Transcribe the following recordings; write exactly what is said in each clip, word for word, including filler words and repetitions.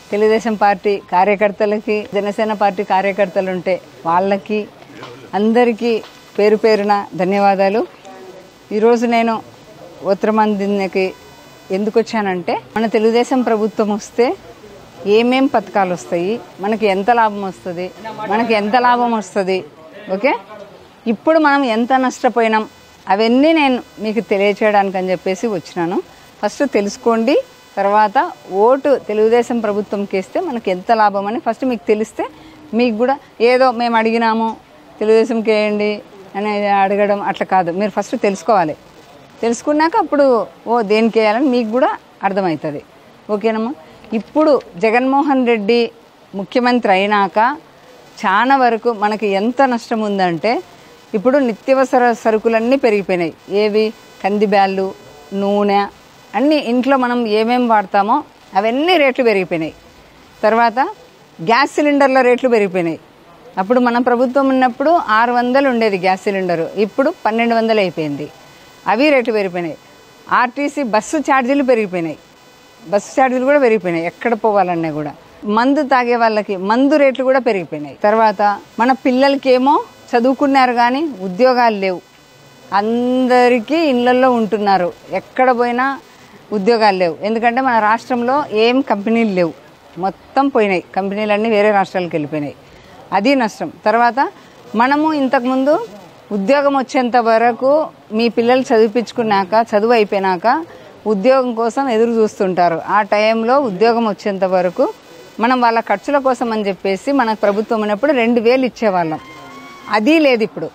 Telugu Desam party కార్యకర్తలకి, Janasena party కార్యకర్తలు ఉంటే వాళ్ళకి అందరికీ పేరు పేరున ధన్యవాదాలు. ఈరోజు నేను ఉత్తరమందికి ఎందుకు వచ్చానంటే, మన తెలుగుదేశం ప్రభుత్వం వస్తే ఏమేం పథకాలు వస్తాయి, మనకి ఎంత లాభం వస్తుంది, మనకి ఎంత లాభం వస్తుంది, ఓకే, ఇప్పుడు మనం ఎంత నష్టపోయినాం, అవన్నీ నేను మీకు తెలియచేయడానికి అని చెప్పేసి వచ్చినాను. ఫస్ట్ తెలుసుకోండి, తర్వాత ఓటు తెలుగుదేశం ప్రభుత్వంకి వేస్తే మనకి ఎంత లాభం అని ఫస్ట్ మీకు తెలిస్తే, మీకు కూడా ఏదో మేము అడిగినాము తెలుగుదేశంకి వేయండి అని అడగడం అట్లా కాదు, మీరు ఫస్ట్ తెలుసుకోవాలి. తెలుసుకున్నాక అప్పుడు ఓ దేనికి వేయాలని మీకు కూడా అర్థమవుతుంది. ఓకేనమ్మా. ఇప్పుడు జగన్మోహన్ రెడ్డి ముఖ్యమంత్రి అయినాక చాలా వరకు మనకి ఎంత నష్టం ఉందంటే, ఇప్పుడు నిత్యావసర సరుకులన్నీ పెరిగిపోయినాయి. ఏవి? కందిబ్యాళ్ళు, నూనె, అన్నీ ఇంట్లో మనం ఏమేమి వాడతామో అవన్నీ రేట్లు పెరిగిపోయినాయి. తర్వాత గ్యాస్ సిలిండర్ల రేట్లు పెరిగిపోయినాయి. అప్పుడు మన ప్రభుత్వం ఉన్నప్పుడు ఆరు వందలు ఉండేది గ్యాస్ సిలిండరు, ఇప్పుడు పన్నెండు వందలు అయిపోయింది. అవి రేట్లు పెరిగిపోయినాయి. ఆర్టీసీ బస్సు ఛార్జీలు పెరిగిపోయినాయి, బస్సు ఛార్జీలు కూడా పెరిగిపోయినాయి ఎక్కడ పోవాలన్నా కూడా. మందు తాగే వాళ్ళకి మందు రేట్లు కూడా పెరిగిపోయినాయి. తర్వాత మన పిల్లలకేమో చదువుకున్నారు కానీ ఉద్యోగాలు లేవు, అందరికీ ఇళ్లల్లో ఉంటున్నారు, ఎక్కడ పోయినా ఉద్యోగాలు లేవు. ఎందుకంటే మన రాష్ట్రంలో ఏం కంపెనీలు లేవు, మొత్తం పోయినాయి, కంపెనీలన్నీ వేరే రాష్ట్రాలకు వెళ్ళిపోయినాయి, అది నష్టం. తర్వాత మనము ఇంతకుముందు ఉద్యోగం వచ్చేంత వరకు మీ పిల్లలు చదివించుకున్నాక, చదువు అయిపోయినాక ఉద్యోగం కోసం ఎదురు చూస్తుంటారు. ఆ టైంలో ఉద్యోగం వచ్చేంత వరకు మనం వాళ్ళ ఖర్చుల కోసం అని చెప్పేసి మన ప్రభుత్వం ఉన్నప్పుడు రెండు వేలు ఇచ్చేవాళ్ళం, అది లేదు ఇప్పుడు.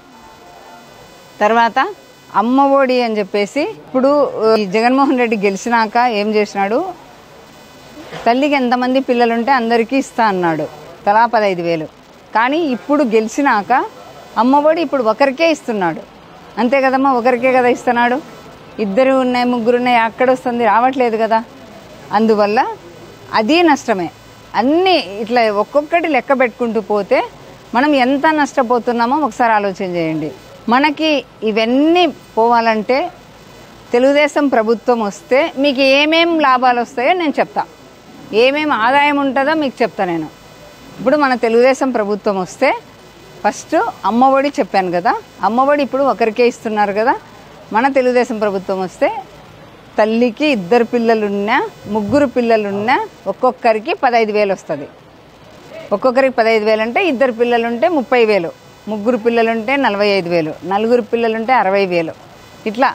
తర్వాత అమ్మ ఒడి అని చెప్పేసి ఇప్పుడు ఈ జగన్మోహన్ రెడ్డి గెలిచినాక ఏం చేసినాడు, తల్లికి ఎంతమంది పిల్లలుంటే అందరికీ ఇస్తా అన్నాడు, తలా పదహైదు వేలు. కానీ ఇప్పుడు గెలిచినాక అమ్మ ఒడి ఇప్పుడు ఒకరికే ఇస్తున్నాడు, అంతే కదమ్మా, ఒకరికే కదా ఇస్తున్నాడు. ఇద్దరు ఉన్నాయి, ముగ్గురు ఉన్నాయి, అక్కడ వస్తుంది, రావట్లేదు కదా. అందువల్ల అది నష్టమే. అన్నీ ఇట్లా ఒక్కొక్కటి లెక్క పెట్టుకుంటూ పోతే మనం ఎంత నష్టపోతున్నామో ఒకసారి ఆలోచన చేయండి. మనకి ఇవన్నీ పోవాలంటే తెలుగుదేశం ప్రభుత్వం వస్తే మీకు ఏమేం లాభాలు వస్తాయో నేను చెప్తా, ఏమేం ఆదాయం ఉంటుందో మీకు చెప్తా నేను. ఇప్పుడు మన తెలుగుదేశం ప్రభుత్వం వస్తే ఫస్ట్ అమ్మఒడి చెప్పాను కదా, అమ్మఒడి ఇప్పుడు ఒకరికే ఇస్తున్నారు కదా. మన తెలుగుదేశం ప్రభుత్వం వస్తే తల్లికి ఇద్దరు పిల్లలున్నా, ముగ్గురు పిల్లలున్నా ఒక్కొక్కరికి పదహైదు వేలు వస్తుంది. ఒక్కొక్కరికి పదహైదు వేలు అంటే ఇద్దరు పిల్లలుంటే ముప్పై వేలు, ముగ్గురు పిల్లలుంటే నలభై ఐదు వేలు, నలుగురు పిల్లలుంటే అరవై వేలు, ఇట్లా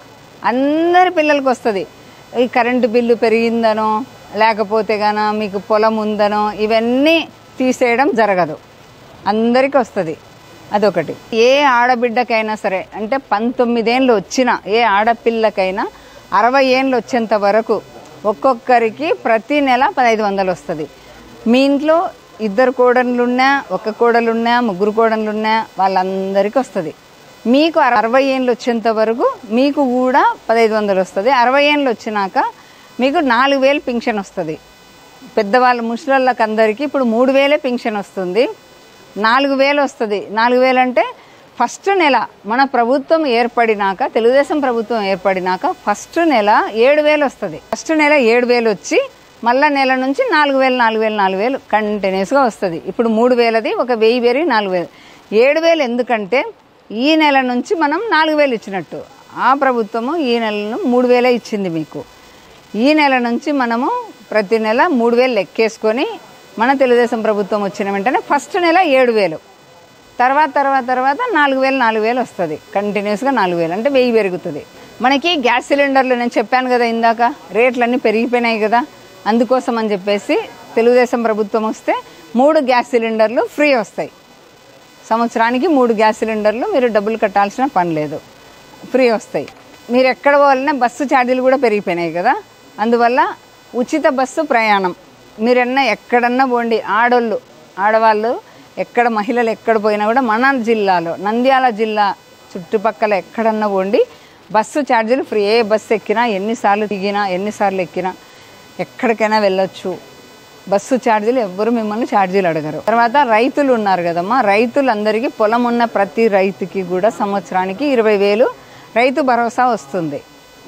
అందరి పిల్లలకి వస్తుంది. ఈ కరెంటు బిల్లు పెరిగిందనో లేకపోతే గాన మీకు పొలం ఉందనో ఇవన్నీ తీసేయడం జరగదు, అందరికీ వస్తుంది. అదొకటి. ఏ ఆడబిడ్డకైనా సరే, అంటే పంతొమ్మిదేళ్ళు వచ్చిన ఏ ఆడపిల్లకైనా అరవై ఏళ్ళు వచ్చేంత వరకు ఒక్కొక్కరికి ప్రతి నెల పదహైదు వందలు వస్తుంది. మీ ఇంట్లో ఇద్దరు కోడళ్ళున్నా, ఒక కోడలున్నా, ముగ్గురు కోడళ్ళున్నా వాళ్ళందరికీ వస్తుంది. మీకు అరవై ఏళ్ళు వచ్చేంత వరకు మీకు కూడా పదహైదు వందలు వస్తుంది. అరవై ఏళ్ళు వచ్చినాక మీకు నాలుగు వేలు పింఛన్ వస్తుంది. పెద్దవాళ్ళ ముసలోళ్ళకి అందరికీ ఇప్పుడు మూడు వేలే పింఛన్ వస్తుంది, నాలుగు వేలు వస్తుంది. నాలుగు వేలు అంటే ఫస్ట్ నెల మన ప్రభుత్వం ఏర్పడినాక, తెలుగుదేశం ప్రభుత్వం ఏర్పడినాక ఫస్ట్ నెల ఏడు వేలు వస్తుంది. ఫస్ట్ నెల ఏడు వేలు వచ్చి మళ్ళా నెల నుంచి నాలుగు వేలు నాలుగు వేలు నాలుగు వేలు కంటిన్యూస్గా వస్తుంది. ఇప్పుడు మూడు వేలది ఒక వెయ్యి వేరి నాలుగు వేలు ఏడు వేలు ఎందుకంటే ఈ నెల నుంచి మనం నాలుగు వేలు ఇచ్చినట్టు, ఆ ప్రభుత్వము ఈ నెలను మూడు వేలే ఇచ్చింది మీకు. ఈ నెల నుంచి మనము ప్రతి నెల మూడు వేలు లెక్కేసుకొని మన తెలుగుదేశం ప్రభుత్వం వచ్చిన వెంటనే ఫస్ట్ నెల ఏడు వేలు, తర్వాత తర్వాత తర్వాత నాలుగు వేలు నాలుగు వేలు వస్తుంది. కంటిన్యూస్గా నాలుగు వేలు అంటే వెయ్యి పెరుగుతుంది. మనకి గ్యాస్ సిలిండర్లు నేను చెప్పాను కదా ఇందాక, రేట్లన్నీ పెరిగిపోయినాయి కదా, అందుకోసం అని చెప్పేసి తెలుగుదేశం ప్రభుత్వం వస్తే మూడు గ్యాస్ సిలిండర్లు ఫ్రీ వస్తాయి. సంవత్సరానికి మూడు గ్యాస్ సిలిండర్లు మీరు డబ్బులు కట్టాల్సిన పని లేదు, ఫ్రీ వస్తాయి. మీరు ఎక్కడ పోవాలన్నా బస్సు ఛార్జీలు కూడా పెరిగిపోయినాయి కదా, అందువల్ల ఉచిత బస్సు ప్రయాణం మీరన్నా ఎక్కడన్నా పోండి, ఆడోళ్ళు ఆడవాళ్ళు ఎక్కడ మహిళలు ఎక్కడ పోయినా కూడా మన జిల్లాలో నంద్యాల జిల్లా చుట్టుపక్కల ఎక్కడన్నా పోండి, బస్సు ఛార్జీలు ఫ్రీ. ఏ బస్సు ఎక్కినా, ఎన్నిసార్లు దిగినా, ఎన్నిసార్లు ఎక్కినా ఎక్కడికైనా వెళ్ళొచ్చు. బస్సు ఛార్జీలు ఎవ్వరు మిమ్మల్ని ఛార్జీలు అడగరు. తర్వాత రైతులు ఉన్నారు కదమ్మా, రైతులందరికీ పొలం ఉన్న ప్రతి రైతుకి కూడా సంవత్సరానికి ఇరవై వేలు రైతు భరోసా వస్తుంది.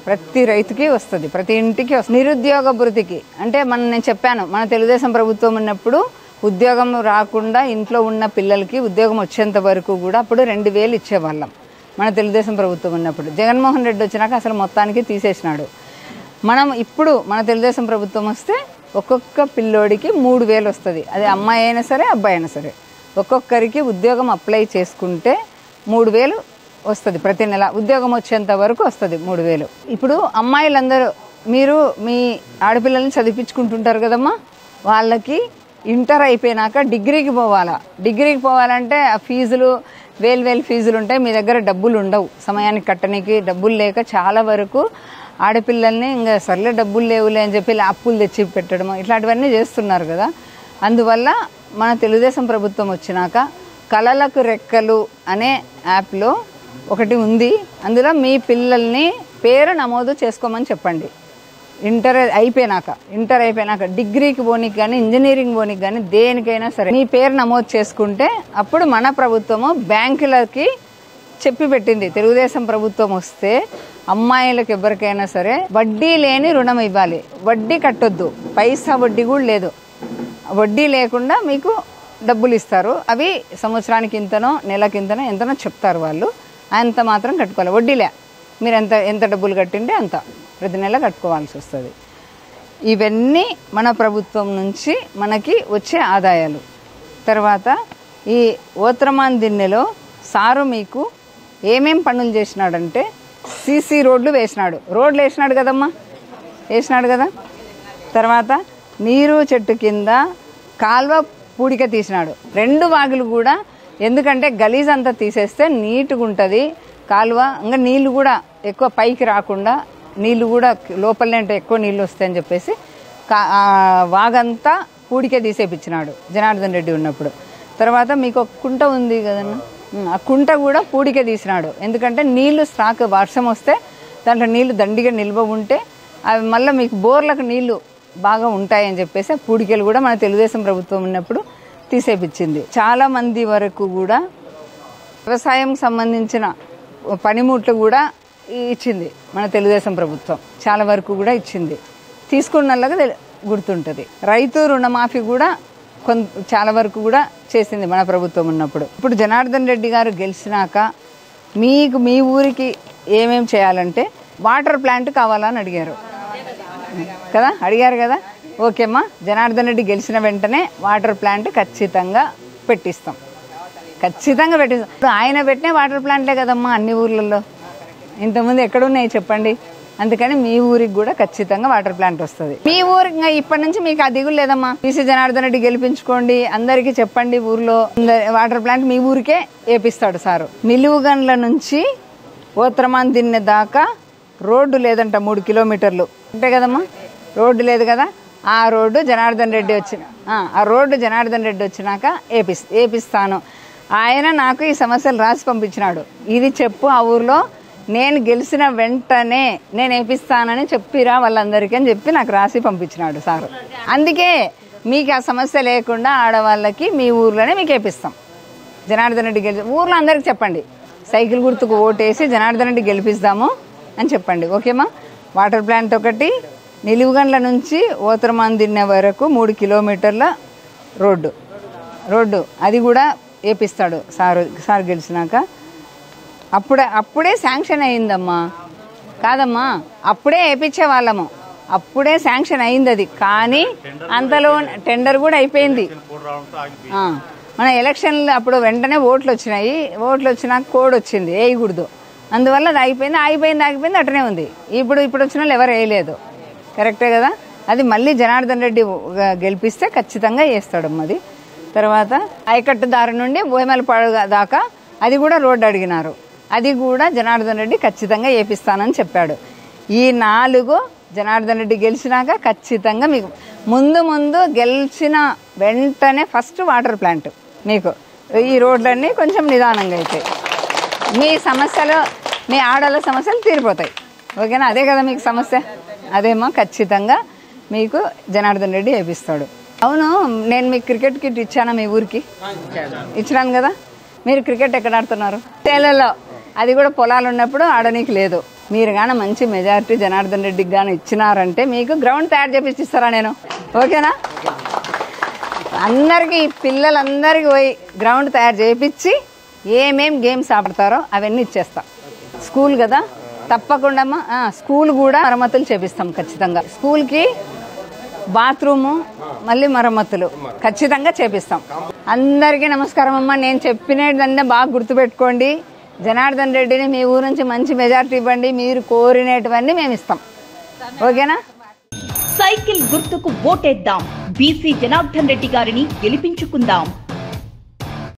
ప్రతి రైతుకి వస్తుంది, ప్రతి ఇంటికి వస్తుంది. నిరుద్యోగ భృతికి అంటే మనం నేను చెప్పాను, మన తెలుగుదేశం ప్రభుత్వం ఉన్నప్పుడు ఉద్యోగం రాకుండా ఇంట్లో ఉన్న పిల్లలకి ఉద్యోగం వచ్చేంత వరకు కూడా అప్పుడు రెండు వేలు ఇచ్చేవాళ్ళం మన తెలుగుదేశం ప్రభుత్వం ఉన్నప్పుడు. జగన్మోహన్ రెడ్డి వచ్చినాక అసలు మొత్తానికి తీసేసినాడు. మనం ఇప్పుడు మన తెలుగుదేశం ప్రభుత్వం వస్తే ఒక్కొక్క పిల్లోడికి మూడు వేలు వస్తుంది. అది అమ్మాయి అయినా సరే అబ్బాయి అయినా సరే ఒక్కొక్కరికి ఉద్యోగం అప్లై చేసుకుంటే మూడు వేలు వస్తుంది ప్రతి నెల. ఉద్యోగం వచ్చేంత వరకు వస్తుంది మూడు వేలు. ఇప్పుడు అమ్మాయిలందరూ మీరు మీ ఆడపిల్లల్ని చదివించుకుంటుంటారు కదమ్మా, వాళ్ళకి ఇంటర్ అయిపోయినాక డిగ్రీకి పోవాలా. డిగ్రీకి పోవాలంటే ఆ ఫీజులు వేలు వేలు ఫీజులు ఉంటాయి, మీ దగ్గర డబ్బులు ఉండవు, సమయానికి కట్టడానికి డబ్బులు లేక చాలా వరకు ఆడపిల్లల్ని ఇంకా సర్లే డబ్బులు లేవులే అని చెప్పి అప్పులు తెచ్చి పెట్టడం ఇట్లాంటివన్నీ చేస్తున్నారు కదా. అందువల్ల మన తెలుగుదేశం ప్రభుత్వం వచ్చినాక కళలకు రెక్కలు అనే యాప్లో ఒకటి ఉంది, అందులో మీ పిల్లల్ని పేరు నమోదు చేసుకోమని చెప్పండి. ఇంటర్ అయిపోయినాక ఇంటర్ అయిపోయినాక డిగ్రీకి పోనీకి కానీ ఇంజనీరింగ్ పోనీకి కానీ దేనికైనా సరే మీ పేరు నమోదు చేసుకుంటే అప్పుడు మన ప్రభుత్వము బ్యాంకులకి చెప్పి పెట్టింది, తెలుగుదేశం ప్రభుత్వం వస్తే అమ్మాయిలకు ఎవరికైనా సరే వడ్డీ లేని రుణం ఇవ్వాలి, వడ్డీ కట్టొద్దు, పైసా వడ్డీ కూడా లేదు, వడ్డీ లేకుండా మీకు డబ్బులు ఇస్తారు. అవి సంవత్సరానికి ఇంతనో నెలకింతనో ఎంతనో చెప్తారు వాళ్ళు, అంత మాత్రం కట్టుకోవాలి. వడ్డీలే మీరు ఎంత ఎంత డబ్బులు కట్టింటే అంత ప్రతి నెల కట్టుకోవాల్సి వస్తుంది. ఇవన్నీ మన ప్రభుత్వం నుంచి మనకి వచ్చే ఆదాయాలు. తర్వాత ఈ ఓత్రమాన్ దిన్నెలో సారు మీకు ఏమేం పనులు చేసినాడంటే సీసీ రోడ్లు వేసినాడు. రోడ్లు వేసినాడు కదమ్మా, వేసినాడు కదా. తర్వాత నీరు చెట్టు కింద కాల్వ పూడిక తీసినాడు. రెండు వాగులు కూడా, ఎందుకంటే గలీజ్ అంతా తీసేస్తే నీట్గా ఉంటుంది కాలువ, ఇంకా నీళ్లు కూడా ఎక్కువ పైకి రాకుండా నీళ్లు కూడా లోపలనే అంటే ఎక్కువ నీళ్ళు వస్తాయని చెప్పేసి వాగంతా పూడికే తీసేపించినాడు జనార్దన్ రెడ్డి ఉన్నప్పుడు. తర్వాత మీకు ఒక కుంట ఉంది కదన్నా, ఆ కుంట కూడా పూడికే తీసినాడు. ఎందుకంటే నీళ్లు స్టాక్ వర్షం వస్తే దాంట్లో నీళ్లు దండిగా నిల్వ ఉంటే అవి మళ్ళీ మీకు బోర్లకు నీళ్లు బాగా ఉంటాయని చెప్పేసి పూడికలు కూడా మన తెలుగుదేశం ప్రభుత్వం ఉన్నప్పుడు తీసేపించింది. చాలా మంది వరకు కూడా వ్యవసాయం సంబంధించిన పనిముట్లు కూడా ఇచ్చింది మన తెలుగుదేశం ప్రభుత్వం, చాలా వరకు కూడా ఇచ్చింది. తీసుకున్నలాగా గుర్తుంటుంది. రైతు రుణమాఫీ కూడా కొంత చాలా వరకు కూడా చేసింది మన ప్రభుత్వం ఉన్నప్పుడు. ఇప్పుడు జనార్దన్ రెడ్డి గారు గెలిచినాక మీకు మీ ఊరికి ఏమేం చేయాలంటే వాటర్ ప్లాంట్ కావాలని అడిగారు కదా, అడిగారు కదా. ఓకేమ్మా, జనార్దన్ రెడ్డి గెలిచిన వెంటనే వాటర్ ప్లాంట్ ఖచ్చితంగా పెట్టిస్తాం, ఖచ్చితంగా పెట్టిస్తాం. ఇప్పుడు ఆయన పెట్టిన వాటర్ ప్లాంటే కదమ్మా అన్ని ఊర్లలో, ఇంతకుముందు ఎక్కడున్నాయి చెప్పండి. అందుకని మీ ఊరికి కూడా ఖచ్చితంగా వాటర్ ప్లాంట్ వస్తుంది. మీ ఊరికి ఇప్పటి నుంచి మీకు ఆ దిగులు లేదమ్మా. బీసీ జనార్దన్ రెడ్డి గెలిపించుకోండి, అందరికీ చెప్పండి, ఊర్లో వాటర్ ప్లాంట్ మీ ఊరికే వేపిస్తాడు సారు. నిలువుగండ్ల నుంచి ఓత్రమాన్ దిన్నె దాకా రోడ్డు లేదంట, మూడు కిలోమీటర్లు అంతే కదమ్మా, రోడ్డు లేదు కదా. ఆ రోడ్డు జనార్దన్ రెడ్డి వచ్చిన ఆ రోడ్డు జనార్దన్ రెడ్డి వచ్చినాక ఏపిస్ ఏపిస్తాను. ఆయన నాకు ఈ సమస్యలు రాసి పంపించినాడు. ఇది చెప్పు ఆ ఊర్లో, నేను గెలిచిన వెంటనే నేను వేపిస్తానని చెప్పిరా వాళ్ళందరికీ అని చెప్పి నాకు రాసి పంపించినాడు సారు. అందుకే మీకు ఆ సమస్య లేకుండా ఆడవాళ్ళకి మీ ఊర్లోనే మీకు వేపిస్తాం. జనార్దన్ రెడ్డి గెలిచి ఊర్లో అందరికి చెప్పండి, సైకిల్ గుర్తుకు ఓటేసి జనార్దన్ రెడ్డి గెలిపిస్తాము అని చెప్పండి. ఓకేమా. వాటర్ ప్లాంట్ ఒకటి, నిలువుగండ్ల నుంచి ఓత్రమాన్ దిన్నె వరకు మూడు కిలోమీటర్ల రోడ్డు రోడ్డు అది కూడా వేపిస్తాడు సారు సార్ గెలిచినాక. అప్పుడే అప్పుడే శాంక్షన్ అయిందమ్మా, కాదమ్మా అప్పుడే వేయించే వాళ్ళము, అప్పుడే శాంక్షన్ అయింది అది. కానీ అంతలో టెండర్ కూడా అయిపోయింది. మన ఎలక్షన్లు అప్పుడు వెంటనే ఓట్లు వచ్చినాయి, ఓట్లు వచ్చినాక కోడ్ వచ్చింది వేయకూడదు, అందువల్ల అది అయిపోయింది అయిపోయింది ఆగిపోయింది అట్టనే ఉంది. ఇప్పుడు ఇప్పుడు వచ్చిన వాళ్ళు ఎవరు వేయలేదు, కరెక్టే కదా. అది మళ్ళీ జనార్దన్ రెడ్డి గెలిపిస్తే ఖచ్చితంగా వేస్తాడమ్మా అది. తర్వాత ఆయకట్టు దారి నుండి బోయమలపాడు దాకా అది కూడా రోడ్డు అడిగినారు, అది కూడా జనార్దన్ రెడ్డి ఖచ్చితంగా వేపిస్తానని చెప్పాడు. ఈ నాలుగు జనార్దన్ రెడ్డి గెలిచినాక ఖచ్చితంగా మీకు ముందు ముందు గెలిచిన వెంటనే ఫస్ట్ వాటర్ ప్లాంట్, మీకు ఈ రోడ్లన్నీ కొంచెం నిదానంగా అవుతాయి, మీ సమస్యలు మీ ఆడవాళ్ళ సమస్యలు తీరిపోతాయి. ఓకేనా, అదే కదా మీకు సమస్య, అదేమో ఖచ్చితంగా మీకు జనార్దన్ రెడ్డి వేపిస్తాడు. అవును, నేను మీకు క్రికెట్ కిట్ ఇచ్చానా మీ ఊరికి? ఇచ్చినాను కదా. మీరు క్రికెట్ ఎక్కడ ఆడుతున్నారు? తేలలో, అది కూడా పొలాలు ఉన్నప్పుడు ఆడనీకి లేదు. మీరు కానీ మంచి మెజారిటీ జనార్దన్ రెడ్డికి కానీ ఇచ్చినారంటే మీకు గ్రౌండ్ తయారు చేపించి ఇస్తారా నేను, ఓకేనా? అందరికీ పిల్లలందరికీ పోయి గ్రౌండ్ తయారు చేయించి ఏమేం గేమ్స్ ఆడతారో అవన్నీ ఇచ్చేస్తాం. స్కూల్ కదా, తప్పకుండా స్కూల్ కూడా మరమ్మతులు చేపిస్తాం ఖచ్చితంగా. స్కూల్కి బాత్రూము మళ్ళీ మరమ్మతులు ఖచ్చితంగా చేపిస్తాం. అందరికీ నమస్కారం అమ్మ. నేను చెప్పినదన్నీ బాగా గుర్తుపెట్టుకోండి. జనార్దన్ రెడ్డిని మీ ఊరు నుంచి మంచి మెజారిటీ ఇవ్వండి. మీరు కోరినటువన్నీ మేము ఇస్తాం, ఓకేనా? సైకిల్ గుర్తుకు ఓటేద్దాం. బీసీ జనార్దన్ రెడ్డి గారిని గెలిపించుకుందాం.